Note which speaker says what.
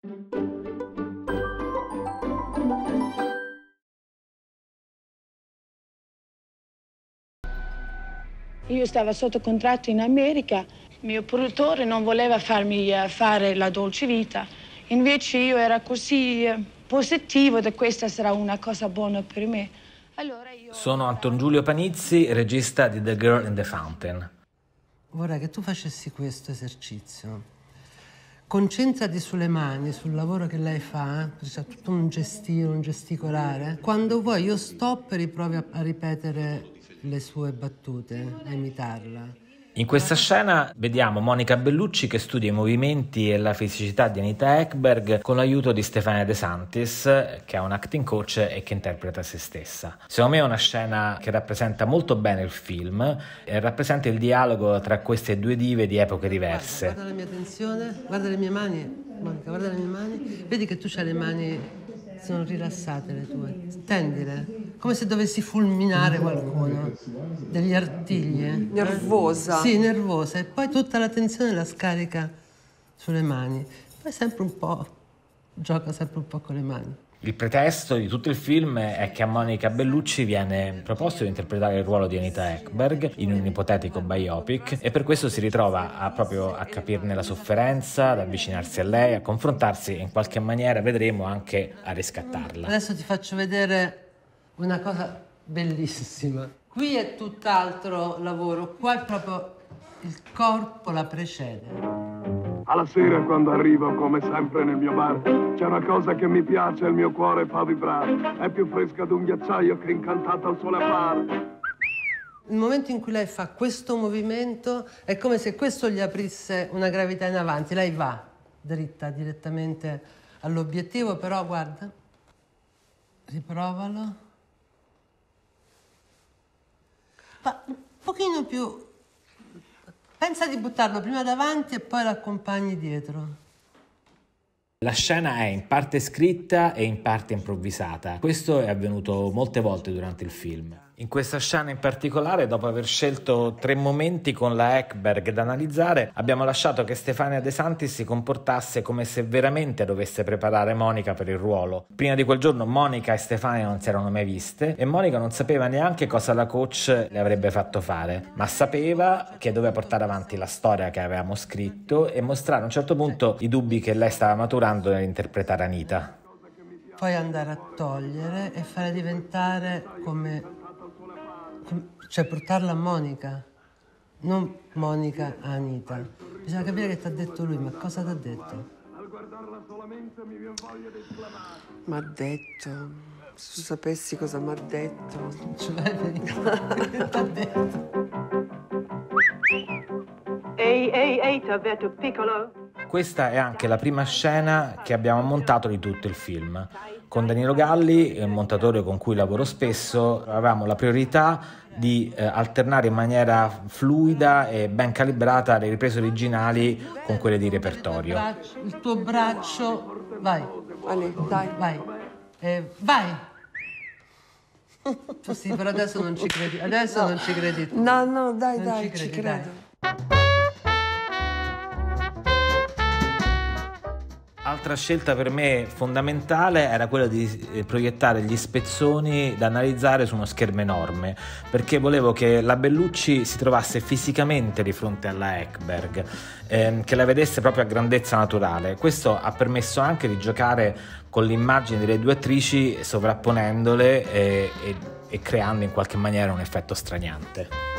Speaker 1: Io stavo sotto contratto in America, il mio produttore non voleva farmi fare la dolce vita, invece io ero così positivo che questa sarà una cosa buona per me. Allora
Speaker 2: Sono Anton Giulio Panizzi, regista di The Girl in the Fountain.
Speaker 3: Vorrei che tu facessi questo esercizio. Concentrati sulle mani, sul lavoro che lei fa, c'è tutto un gestire, un gesticolare. Quando vuoi io stop e riprovi a ripetere le sue battute, a imitarla.
Speaker 2: In questa scena vediamo Monica Bellucci che studia i movimenti e la fisicità di Anita Ekberg con l'aiuto di Stefania De Santis, che è un acting coach e che interpreta se stessa. Secondo me è una scena che rappresenta molto bene il film e rappresenta il dialogo tra queste due dive di epoche diverse.
Speaker 3: Guarda la mia tensione, guarda le mie mani, Monica, guarda le mie mani. Vedi che tu c'hai le mani, sono rilassate le tue. Stendile, come se dovessi fulminare qualcuno. Degli artigli.
Speaker 4: Nervosa.
Speaker 3: Sì, nervosa. E poi tutta la tensione la scarica sulle mani. Poi sempre un po', gioca sempre un po' con le mani.
Speaker 2: Il pretesto di tutto il film è che a Monica Bellucci viene proposto di interpretare il ruolo di Anita Ekberg in un ipotetico biopic e per questo si ritrova proprio a capirne la sofferenza, ad avvicinarsi a lei, a confrontarsi e in qualche maniera, vedremo, anche a riscattarla.
Speaker 3: Adesso ti faccio vedere una cosa bellissima. Qui è tutt'altro lavoro, qua è proprio il corpo la precede.
Speaker 5: Alla sera quando arrivo, come sempre nel mio bar, c'è una cosa che mi piace e il mio cuore fa vibrare. È più fresca di un ghiacciaio che incantata al sole appare.
Speaker 3: Il momento in cui lei fa questo movimento è come se questo gli aprisse una gravità in avanti. Lei va dritta, direttamente all'obiettivo, però guarda, riprovalo. Ma un pochino più. Pensa di buttarlo prima davanti e poi l'accompagni dietro.
Speaker 2: La scena è in parte scritta e in parte improvvisata. Questo è avvenuto molte volte durante il film. In questa scena in particolare, dopo aver scelto 3 momenti con la Ekberg da analizzare, abbiamo lasciato che Stefania De Santis si comportasse come se veramente dovesse preparare Monica per il ruolo. Prima di quel giorno Monica e Stefania non si erano mai viste e Monica non sapeva neanche cosa la coach le avrebbe fatto fare, ma sapeva che doveva portare avanti la storia che avevamo scritto e mostrare a un certo punto i dubbi che lei stava maturando nell'interpretare Anita.
Speaker 3: Poi andare a togliere e fare diventare cioè portarla a Monica, non Monica a Anita. Bisogna capire che ti ha detto lui, ma cosa ti ha detto?
Speaker 4: M'ha detto, se tu sapessi cosa m'ha detto.
Speaker 3: Cioè, che ti ha detto?
Speaker 6: Ehi, t'avverto piccolo.
Speaker 2: Questa è anche la prima scena che abbiamo montato di tutto il film. Con Danilo Galli, un montatore con cui lavoro spesso, avevamo la priorità di alternare in maniera fluida e ben calibrata le riprese originali con quelle di repertorio.
Speaker 3: Il tuo braccio, vai.
Speaker 4: Ale, dai.
Speaker 3: Vai. Vai. Sì, però adesso non ci credi. Adesso no. Non ci credi tu.
Speaker 4: No, dai,
Speaker 3: non
Speaker 4: dai,
Speaker 3: ci credi,
Speaker 4: ci credo.
Speaker 3: Dai.
Speaker 2: Altra scelta per me fondamentale era quella di proiettare gli spezzoni da analizzare su uno schermo enorme, perché volevo che la Bellucci si trovasse fisicamente di fronte alla Ekberg, che la vedesse proprio a grandezza naturale. Questo ha permesso anche di giocare con l'immagine delle due attrici sovrapponendole e creando in qualche maniera un effetto straniante.